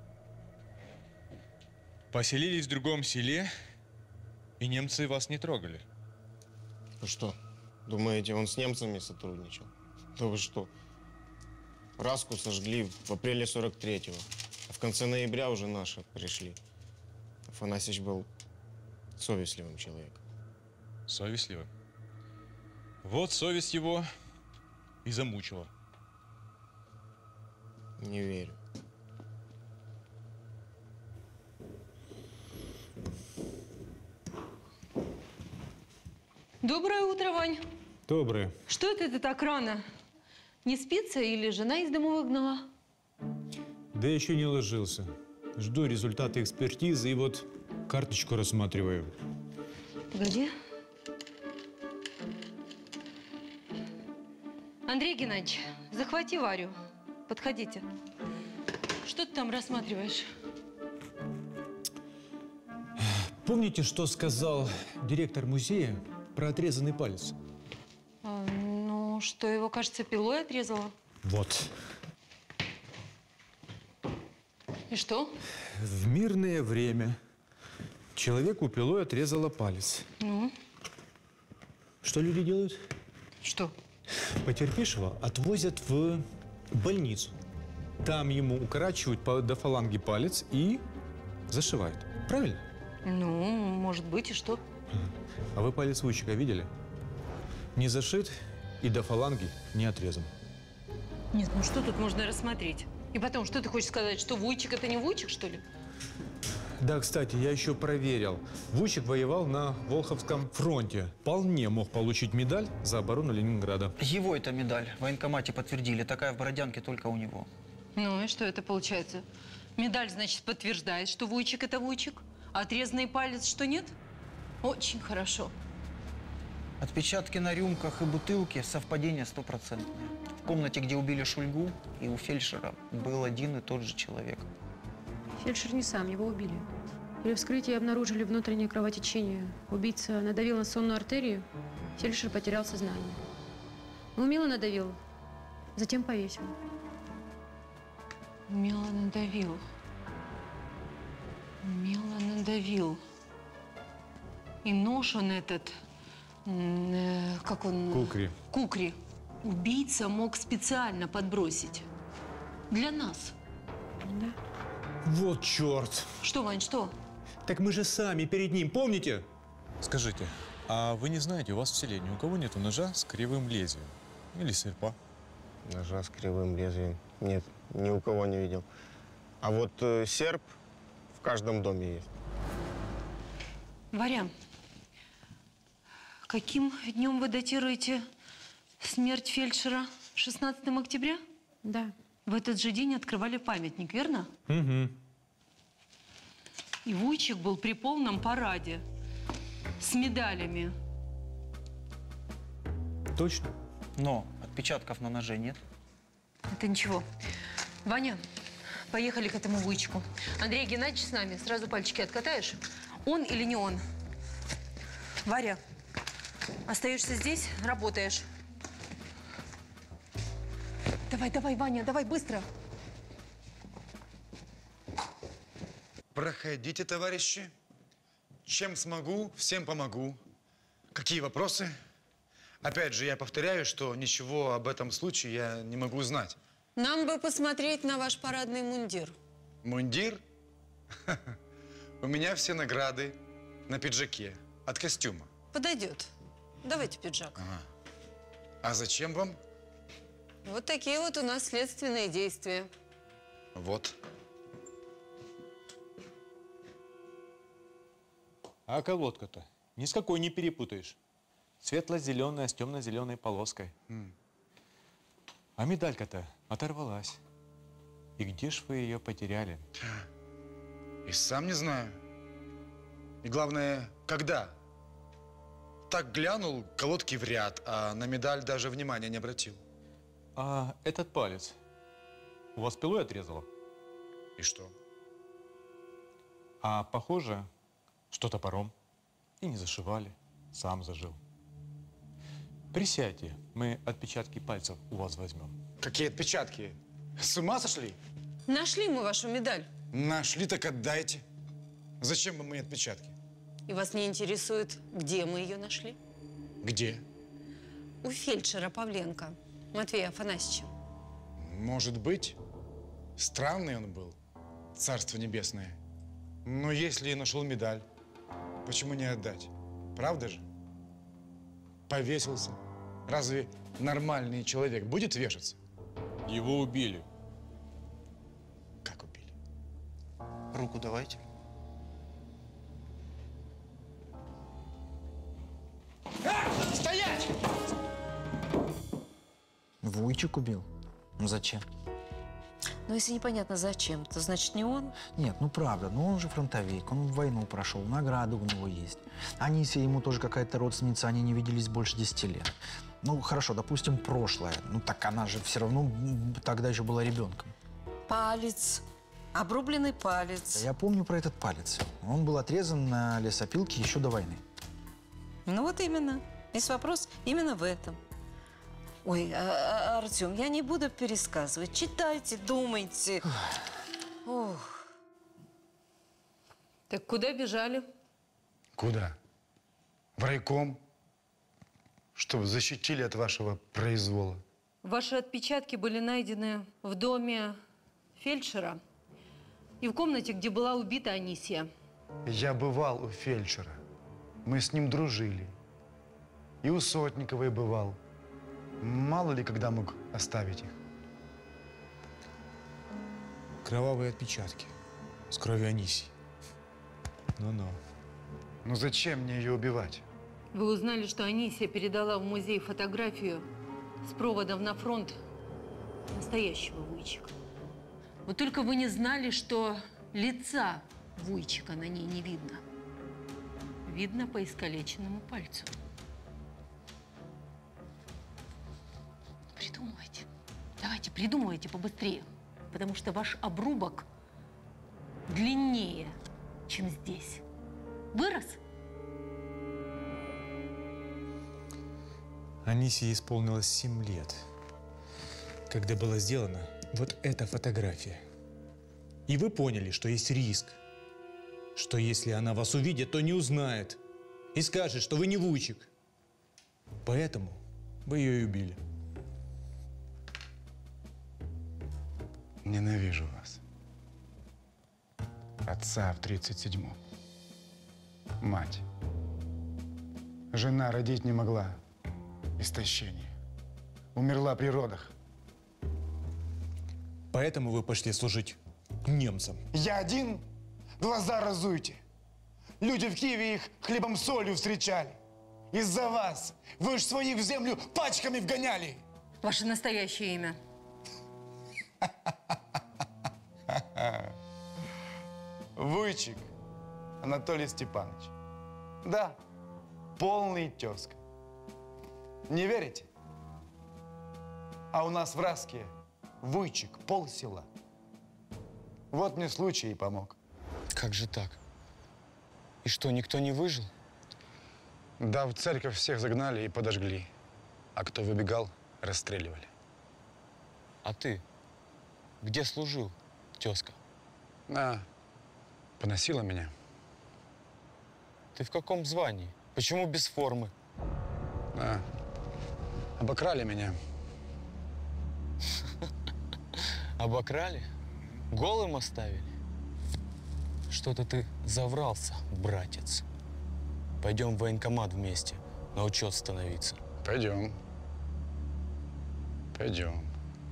[SPEAKER 9] поселились в другом селе, и немцы вас не трогали?
[SPEAKER 8] Вы что, думаете, он с немцами сотрудничал? Да вы что? Раску сожгли в апреле 43-го, а в конце ноября уже наши пришли. Афанасьевич был совестливым человеком.
[SPEAKER 9] Совестливым? Вот совесть его и замучила.
[SPEAKER 8] Не верю.
[SPEAKER 12] Доброе утро, Вань.
[SPEAKER 9] Доброе.
[SPEAKER 12] Что это ты так рано? Не спится или жена из дома выгнала?
[SPEAKER 9] Да еще не ложился. Жду результаты экспертизы и вот карточку рассматриваю.
[SPEAKER 12] Погоди. Андрей Геннадьевич, захвати Варю. Подходите. Что ты там рассматриваешь?
[SPEAKER 9] Помните, что сказал директор музея про отрезанный палец?
[SPEAKER 12] Ну, что его, кажется, пилой отрезала.
[SPEAKER 9] Вот.
[SPEAKER 12] И что?
[SPEAKER 9] В мирное время человеку пилой отрезала палец.
[SPEAKER 12] Ну?
[SPEAKER 9] Что люди делают?
[SPEAKER 12] Что?
[SPEAKER 9] Потерпевшего отвозят в больницу. Там ему укорачивают до фаланги палец и зашивают. Правильно?
[SPEAKER 12] Ну, может быть, и что?
[SPEAKER 9] А вы палец Вуйчика видели? Не зашит и до фаланги не отрезан.
[SPEAKER 12] Нет, ну что тут можно рассмотреть? И потом, что ты хочешь сказать, что Вуйчик – это не Вуйчик, что ли?
[SPEAKER 9] Да, кстати, я еще проверил. Вуйчик воевал на Волховском фронте. Вполне мог получить медаль за оборону Ленинграда.
[SPEAKER 20] Его это медаль. В военкомате подтвердили. Такая в Бородянке только у него.
[SPEAKER 12] Ну и что это получается? Медаль, значит, подтверждает, что Вуйчик – это Вуйчик, а отрезанный палец, что нет? Очень хорошо.
[SPEAKER 20] Отпечатки на рюмках и бутылке совпадение 100%. В комнате, где убили Шульгу, и у фельдшера был один и тот же человек.
[SPEAKER 10] Фельдшер не сам, его убили. При вскрытии обнаружили внутреннее кровотечение. Убийца надавил на сонную артерию, фельдшер потерял сознание. Умело надавил, затем повесил.
[SPEAKER 12] Умело надавил. Умело надавил. И нож он этот, как он…
[SPEAKER 9] Кукри.
[SPEAKER 12] Кукри. Убийца мог специально подбросить. Для нас.
[SPEAKER 10] Да.
[SPEAKER 9] Вот черт!
[SPEAKER 12] Что, Вань, что?
[SPEAKER 9] Так мы же сами перед ним, помните? Скажите, а вы не знаете, у вас в селе ни у кого нету ножа с кривым лезвием? Или серпа?
[SPEAKER 8] Ножа с кривым лезвием? Нет, ни у кого не видел. А вот серп в каждом доме есть.
[SPEAKER 12] Варя, каким днем вы датируете смерть фельдшера? 16 октября?
[SPEAKER 10] Да.
[SPEAKER 12] В этот же день открывали памятник, верно?
[SPEAKER 9] Угу.
[SPEAKER 12] И Вуйчик был при полном параде. С медалями.
[SPEAKER 9] Точно?
[SPEAKER 20] Но отпечатков на ноже нет.
[SPEAKER 12] Это ничего. Ваня, поехали к этому Вуйчику. Андрей Геннадьевич с нами. Сразу пальчики откатаешь. Он или не он? Варя, остаешься здесь, работаешь. Давай, давай, Ваня, давай, быстро.
[SPEAKER 11] Проходите, товарищи. Чем смогу, всем помогу. Какие вопросы? Опять же, я повторяю, что ничего об этом случае я не могу знать.
[SPEAKER 19] Нам бы посмотреть на ваш парадный мундир.
[SPEAKER 11] Мундир? У меня все награды на пиджаке от костюма.
[SPEAKER 19] Подойдет. Давайте пиджак.
[SPEAKER 11] Ага. А зачем вам?
[SPEAKER 19] Вот такие вот у нас следственные действия.
[SPEAKER 11] Вот.
[SPEAKER 9] А колодка-то ни с какой не перепутаешь. Светло-зеленая с темно-зеленой полоской. А медалька-то оторвалась. И где ж вы ее потеряли?
[SPEAKER 11] И сам не знаю. И главное, когда? Так глянул, колодки в ряд, а на медаль даже внимания не обратил.
[SPEAKER 9] А этот палец у вас пилой отрезало?
[SPEAKER 11] И что?
[SPEAKER 9] А похоже, что топором. И не зашивали. Сам зажил. Присядьте, мы отпечатки пальцев у вас возьмем.
[SPEAKER 11] Какие отпечатки? С ума сошли?
[SPEAKER 12] Нашли мы вашу медаль.
[SPEAKER 11] Нашли, так отдайте. Зачем вам мои отпечатки?
[SPEAKER 12] И вас не интересует, где мы ее нашли?
[SPEAKER 11] Где?
[SPEAKER 12] У фельдшера Павленко, Матвея Афанасьевича.
[SPEAKER 11] Может быть. Странный он был, царство небесное. Но если я нашел медаль, почему не отдать? Правда же? Повесился. Разве нормальный человек будет вешаться?
[SPEAKER 9] Его убили.
[SPEAKER 11] Как убили?
[SPEAKER 20] Руку давайте.
[SPEAKER 11] Стоять!
[SPEAKER 5] Вуйчик убил? Ну зачем?
[SPEAKER 1] Но если непонятно зачем, то значит не он?
[SPEAKER 5] Нет, ну правда, ну он же фронтовик, он войну прошел, награды у него есть. Анисия ему тоже какая-то родственница, они не виделись больше 10 лет. Ну хорошо, допустим, прошлое. Ну так она же все равно тогда еще была ребенком.
[SPEAKER 1] Палец. Обрубленный палец.
[SPEAKER 5] Я помню про этот палец. Он был отрезан на лесопилке еще до войны.
[SPEAKER 1] Ну вот именно. Весь вопрос именно в этом. Ой, Артем, я не буду пересказывать. Читайте, думайте. Ох.
[SPEAKER 12] Так куда бежали?
[SPEAKER 11] Куда? В райком? Чтобы защитили от вашего произвола.
[SPEAKER 12] Ваши отпечатки были найдены в доме фельдшера и в комнате, где была убита Анисия.
[SPEAKER 11] Я бывал у фельдшера. Мы с ним дружили. И у Сотниковой бывал. Мало ли, когда мог оставить их.
[SPEAKER 9] Кровавые отпечатки с кровью Анисии. Ну-ну.
[SPEAKER 11] Ну зачем мне ее убивать?
[SPEAKER 12] Вы узнали, что Анисия передала в музей фотографию с проводом на фронт настоящего Вуйчика. Вот только вы не знали, что лица Вуйчика на ней не видно. Видно по искалеченному пальцу. Придумывайте. Давайте, придумывайте побыстрее. Потому что ваш обрубок длиннее, чем здесь. Вырос?
[SPEAKER 9] Анисии исполнилось 7 лет, когда была сделана вот эта фотография. И вы поняли, что есть риск, что если она вас увидит, то не узнает и скажет, что вы не Вуйчик. Поэтому вы ее и убили.
[SPEAKER 11] Ненавижу вас. Отца в 37-м. Мать. Жена родить не могла. Истощение. Умерла при родах.
[SPEAKER 9] Поэтому вы пошли служить к немцам.
[SPEAKER 11] Я один? Глаза разуйте. Люди в Киеве их хлебом-солью встречали. Из-за вас. Вы ж своих в землю пачками вгоняли.
[SPEAKER 12] Ваше настоящее имя?
[SPEAKER 11] Вуйчик Анатолий Степанович. Да, полный тезка. Не верите? А у нас в Раске Вуйчик полсела. Вот мне случай и помог.
[SPEAKER 4] Как же так? И что, никто не выжил?
[SPEAKER 11] Да, в церковь всех загнали и подожгли. А кто выбегал, расстреливали.
[SPEAKER 4] А ты где служил, тезка?
[SPEAKER 11] Поносила меня.
[SPEAKER 4] Ты в каком звании? Почему без формы?
[SPEAKER 11] Обокрали меня.
[SPEAKER 4] Обокрали? Голым оставили? Что-то ты заврался, братец. Пойдем в военкомат вместе, на учет становиться.
[SPEAKER 11] Пойдем. Пойдем.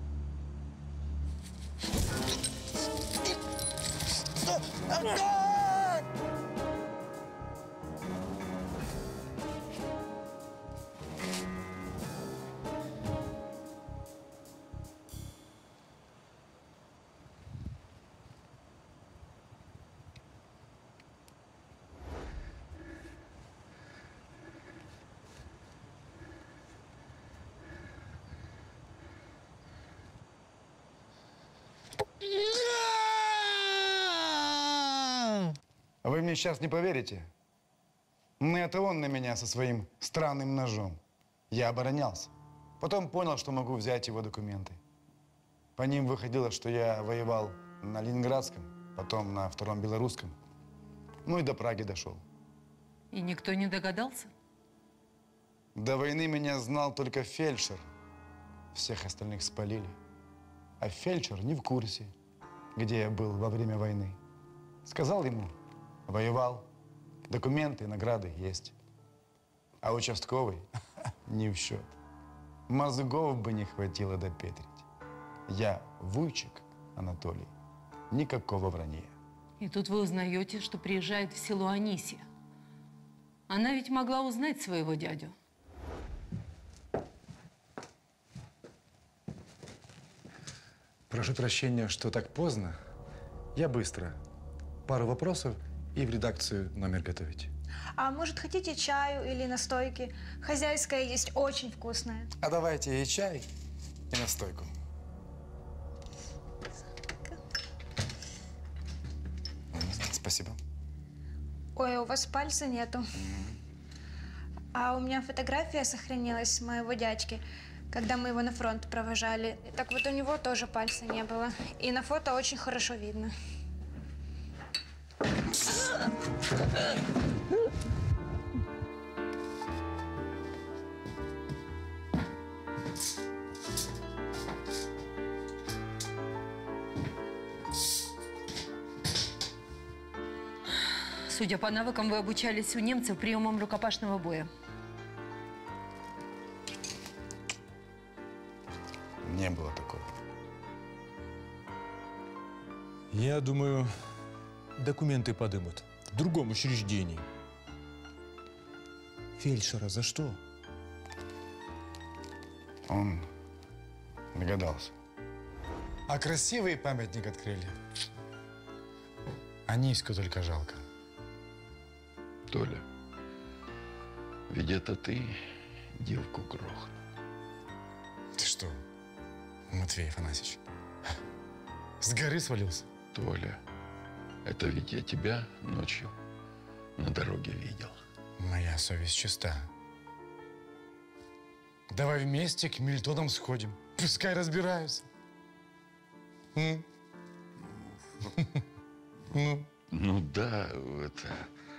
[SPEAKER 11] Вы мне сейчас не поверите, но это он на меня со своим странным ножом. Я оборонялся. Потом понял, что могу взять его документы. По ним выходило, что я воевал на Ленинградском, потом на Втором Белорусском. Ну и до Праги дошел.
[SPEAKER 12] И никто не догадался?
[SPEAKER 11] До войны меня знал только фельдшер. Всех остальных спалили. А фельдшер не в курсе, где я был во время войны. Сказал ему, воевал, документы, награды есть. А участковый не в счет. Мозгов бы не хватило допетрить. Я Вуйчик Анатолий. Никакого вранья.
[SPEAKER 12] И тут вы узнаете, что приезжает в село Анисия. Она ведь могла узнать своего дядю.
[SPEAKER 11] Прошу прощения, что так поздно. Я быстро. Пару вопросов и в редакцию номер готовить.
[SPEAKER 3] А может, хотите чаю или настойки? Хозяйская есть очень вкусная.
[SPEAKER 11] А давайте и чай, и настойку. Спасибо.
[SPEAKER 3] Ой, у вас пальца нету. А у меня фотография сохранилась моего дядьки, когда мы его на фронт провожали. Так вот у него тоже пальца не было. И на фото очень хорошо видно.
[SPEAKER 12] Судя по навыкам, вы обучались у немцев приемам рукопашного боя.
[SPEAKER 11] Не было такого.
[SPEAKER 9] Я думаю, документы подымут в другом учреждении. Фельдшера за что?
[SPEAKER 11] Он догадался. А красивый памятник открыли. Аниску только жалко.
[SPEAKER 22] Толя, ведь это ты девку грохнул.
[SPEAKER 11] Ты что, Матвей Афанасьевич, с горы свалился?
[SPEAKER 22] Толя, это ведь я тебя ночью на дороге видел.
[SPEAKER 11] Моя совесть чиста. Давай вместе к Мильтонам сходим. Пускай разбираются.
[SPEAKER 22] Ну да, это...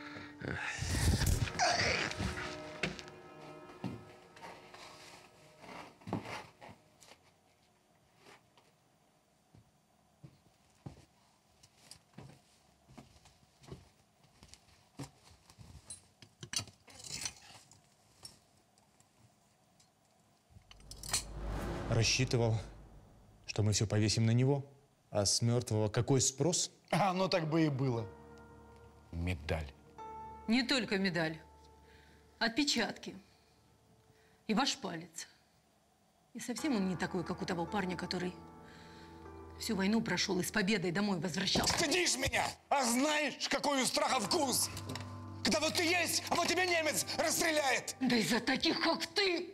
[SPEAKER 9] Рассчитывал, что мы все повесим на него, а с мертвого какой спрос?
[SPEAKER 11] А, ну так бы и было. Медаль.
[SPEAKER 12] Не только медаль. Отпечатки. И ваш палец. И совсем он не такой, как у того парня, который всю войну прошел и с победой домой возвращался.
[SPEAKER 2] Стыдишь меня? А знаешь, какой у страха вкус? Когда вот ты есть, а вот тебя немец расстреляет.
[SPEAKER 12] Да из-за таких, как ты,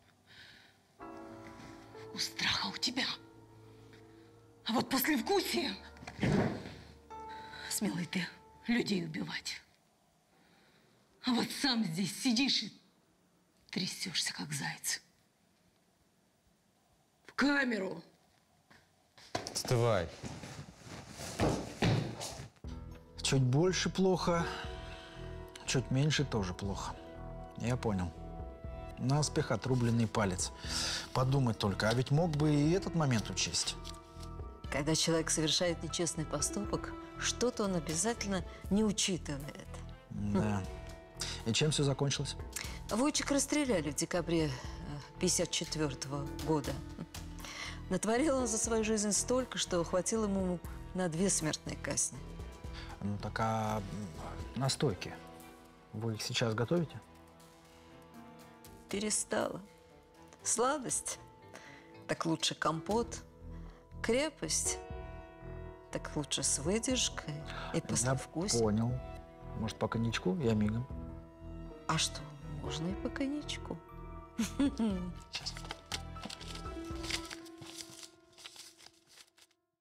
[SPEAKER 12] у страха у тебя. А вот послевкусие смелый ты людей убивать. А вот сам здесь сидишь и трясешься, как заяц. В камеру.
[SPEAKER 9] Вставай.
[SPEAKER 5] Чуть больше плохо, чуть меньше тоже плохо. Я понял. Наспех отрубленный палец. Подумать только, а ведь мог бы и этот момент учесть.
[SPEAKER 1] Когда человек совершает нечестный поступок, что-то он обязательно не учитывает.
[SPEAKER 5] Да. И чем все закончилось?
[SPEAKER 1] Вуйчика расстреляли в декабре 1954 года. Натворил он за свою жизнь столько, что хватило ему на 2 смертные казни.
[SPEAKER 5] Ну так а настойки? Вы их сейчас готовите?
[SPEAKER 1] Перестала. Сладость? Так лучше компот. Крепость? Так лучше с выдержкой и послевкусием.
[SPEAKER 5] Я понял. Может, по коньячку? Я мигом.
[SPEAKER 1] А что, можно и по коньячку.
[SPEAKER 11] Сейчас.